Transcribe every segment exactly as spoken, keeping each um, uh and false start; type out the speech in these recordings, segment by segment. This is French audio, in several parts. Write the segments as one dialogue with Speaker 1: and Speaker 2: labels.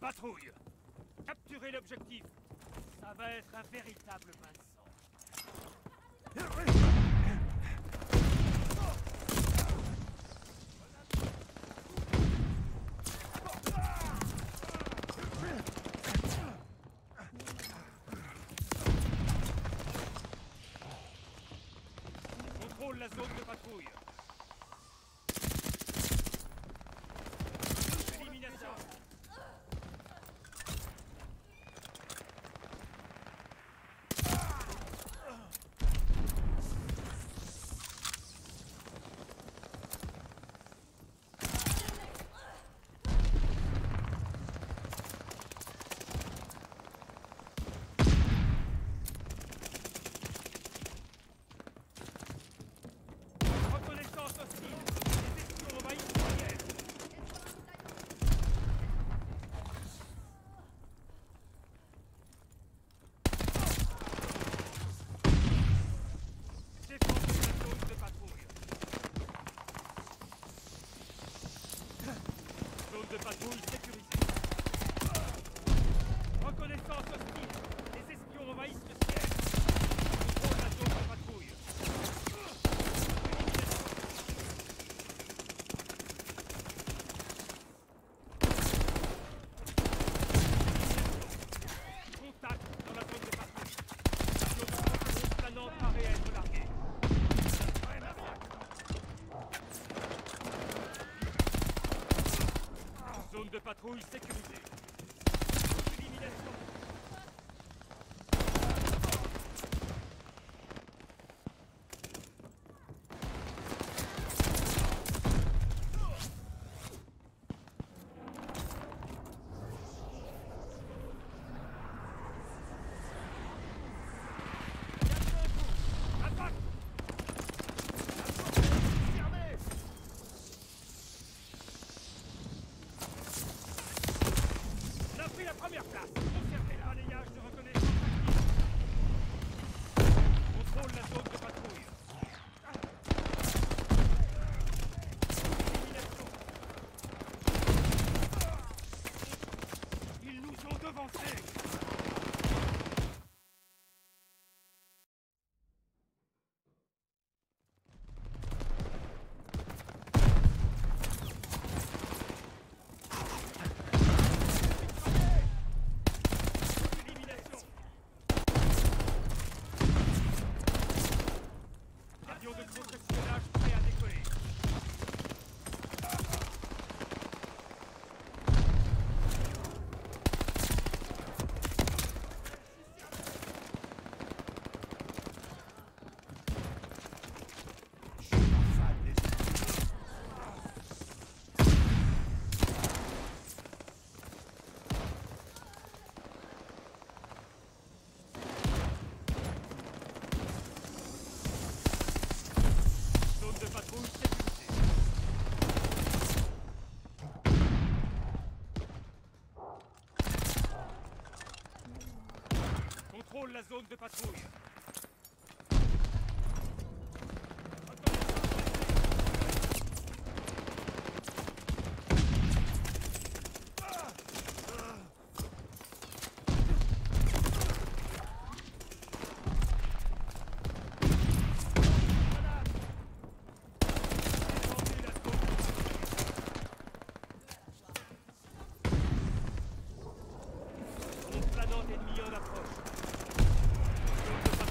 Speaker 1: patrouille. Capturez l'objectif. Ça va être un véritable bain de sang. Contrôle la zone de patrouille. Élimination. Reconnaissance hostile. Les espions envahissent l'arrière. Défendez la zone de patrouille. Zone de patrouille sécurisée. Reconnaissance hostile. Les espions envahissent le ciel. Contrôle la zone de patrouille. Contact dans la zone de patrouille. Avion de contrôle planante paraît être largué. Zone de patrouille sécurisée. Élimination. Attaque! Fermez! On a pris la première place. Conservez le balayage de reconnaissance active. Contrôle la zone de patrouille. Élimination. Ils nous ont devancés. Élimination. Avion de contre-espionnage prêt à décoller. Zone de patrouille sécurisée. Contrôle la zone de patrouille. Défendez la zone. Zone planante ennemie en approche. Zone de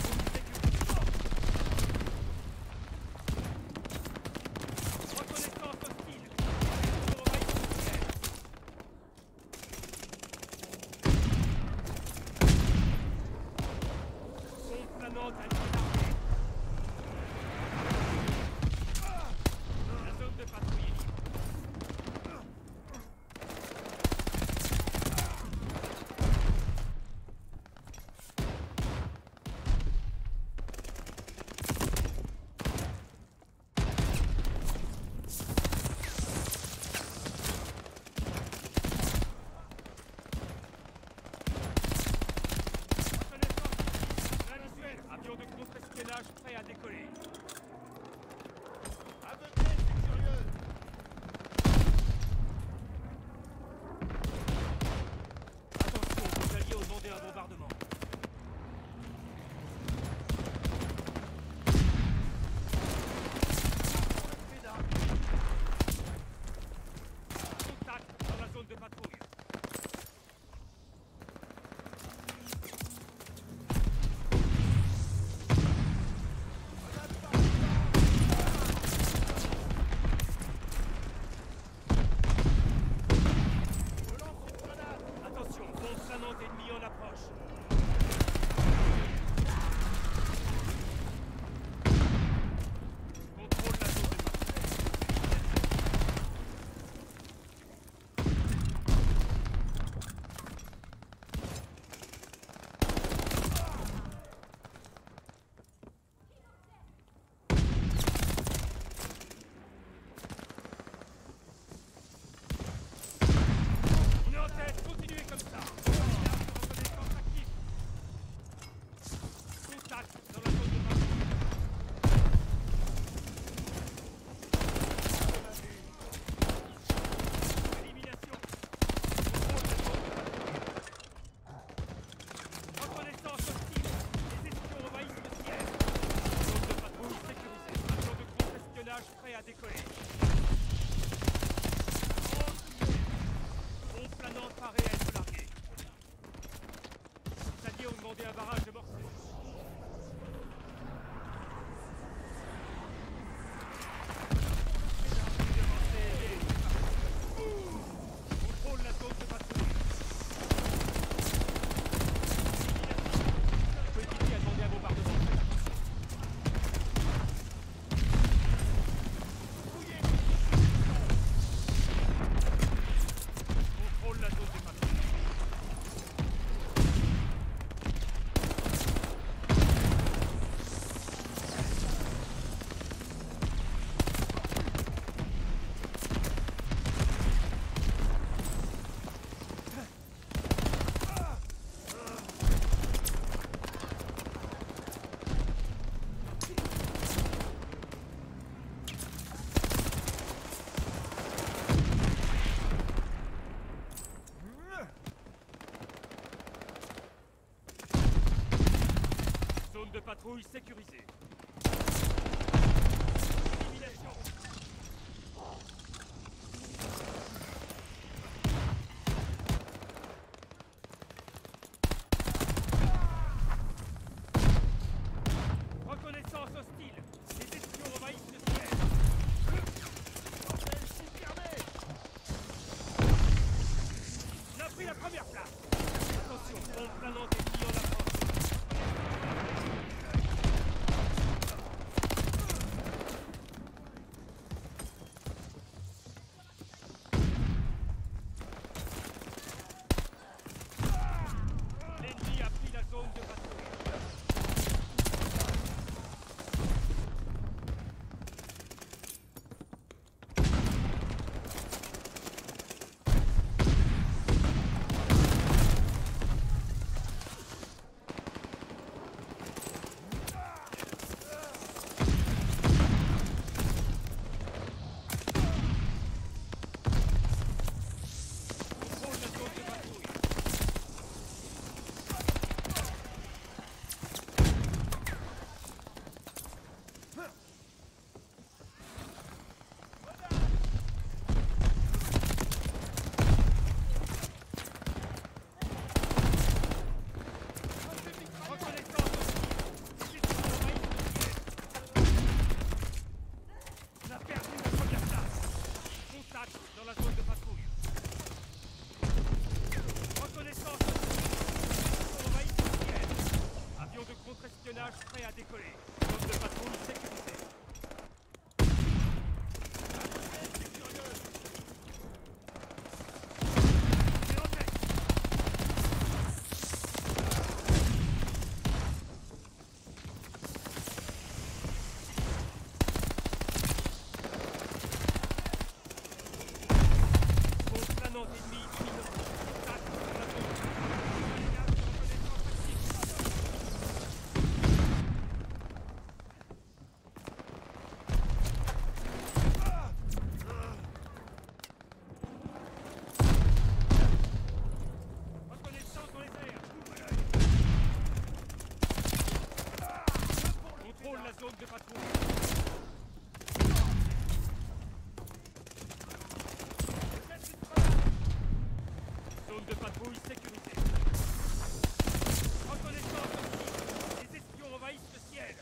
Speaker 1: patrouille sécurisée. Élimination. Reconnaissance hostile. Les espions envahissent le ciel. On a pris la première place. Attention, bombe planante est mise en approche. L'ennemi a pris la zone de patrouille. Dans la zone de patrouille. Reconnaissance on envahit le ciel. Avion de contre-espionnage prêt à décoller. Zone de patrouille sécurisée. C'est en tête. Planante ennemie imminente. Contact sur la zone. Reconnaissance dans les airs. Contrôle la zone de patrouille. Zone de patrouille sécurisée. Reconnaissance hostile. Les espions envahissent le ciel.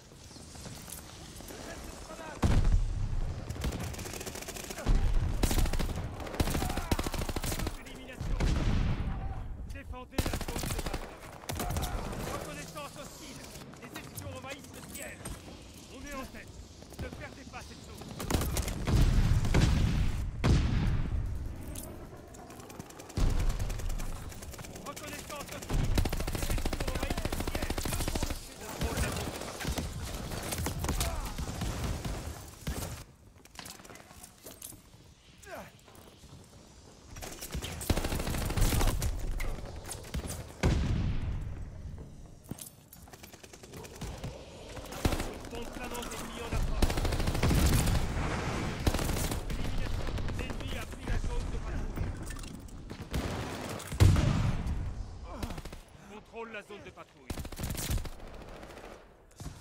Speaker 1: Élimination. Défendez la zone de patrouille. Reconnaissance hostile. Les espions envahissent le ciel. On est en tête. Ne perdez pas cette zone. Reconnaissance hostile. Les espions envahissent le ciel. Contrôle la zone de patrouille. Bombe planante est mise en approche. Élimination. L'ennemi a pris la zone de patrouille. Contrôle la zone de patrouille.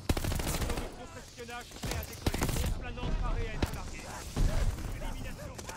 Speaker 1: Avion de contre-espionnage prêt à décoller. Bombe planante parée à être larguée. Élimination.